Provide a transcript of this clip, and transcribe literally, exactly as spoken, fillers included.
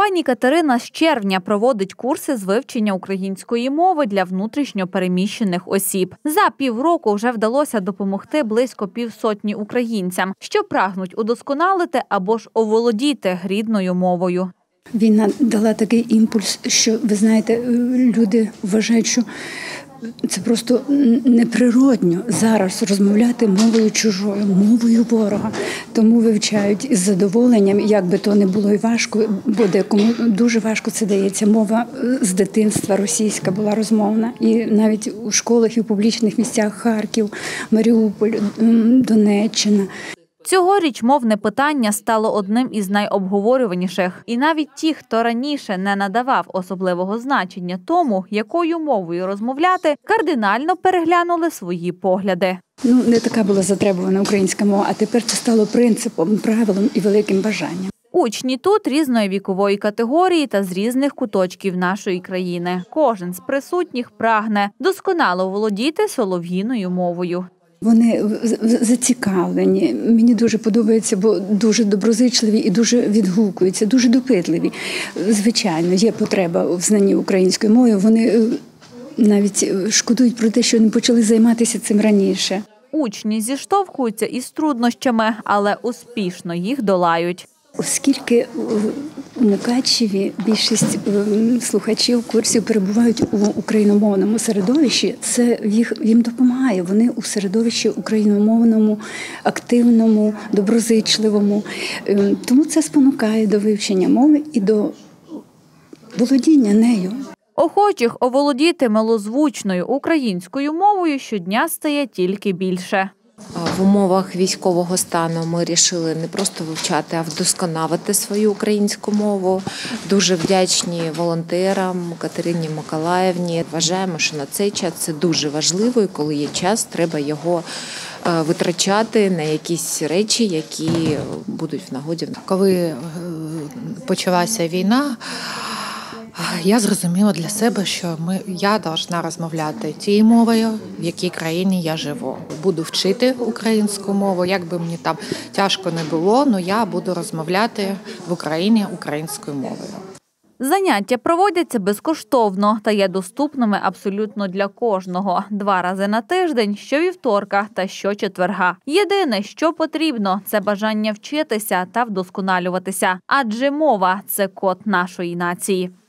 Пані Катерина з червня проводить курси з вивчення української мови для внутрішньо переміщених осіб. За півроку вже вдалося допомогти близько півсотні українцям, що прагнуть удосконалити або ж оволодіти рідною мовою. Війна дала такий імпульс, що, ви знаєте, люди вважають, що це просто неприродно зараз розмовляти мовою чужою, мовою ворога. Тому вивчають із задоволенням, як би то не було і важко, бо декому дуже важко це дається. Мова з дитинства російська була розмовна. І навіть у школах і в публічних місцях Харків, Маріуполь, Донеччина. Цьогоріч мовне питання стало одним із найобговорюваніших. І навіть ті, хто раніше не надавав особливого значення тому, якою мовою розмовляти, кардинально переглянули свої погляди. Ну, не така була затребувана українська мова, а тепер це стало принципом, правилом і великим бажанням. Учні тут різної вікової категорії та з різних куточків нашої країни. Кожен з присутніх прагне досконало володіти солов'їною мовою. Вони зацікавлені. Мені дуже подобається, бо дуже доброзичливі і дуже відгукуються, дуже допитливі. Звичайно, є потреба в знанні української мови. Вони навіть шкодують про те, що не почали займатися цим раніше. Учні зіштовхуються із труднощами, але успішно їх долають. Оскільки у Мукачеві більшість слухачів курсів перебувають у україномовному середовищі, це їх, їм допомагає. Вони у середовищі україномовному, активному, доброзичливому. Тому це спонукає до вивчення мови і до володіння нею. Охочих оволодіти милозвучною українською мовою щодня стає тільки більше. В умовах військового стану ми вирішили не просто вивчати, а вдосконалити свою українську мову. Дуже вдячні волонтерам Катерині Миколаївні. Вважаємо, що на цей час це дуже важливо, і коли є час, треба його витрачати на якісь речі, які будуть в нагоді. Коли почалася війна, я зрозуміла для себе, що ми, я повинна розмовляти тією мовою, в якій країні я живу. Буду вчити українську мову, як би мені там тяжко не було, але я буду розмовляти в Україні українською мовою. Заняття проводяться безкоштовно та є доступними абсолютно для кожного. Два рази на тиждень, щовівторка та щочетверга. Єдине, що потрібно – це бажання вчитися та вдосконалюватися. Адже мова – це код нашої нації.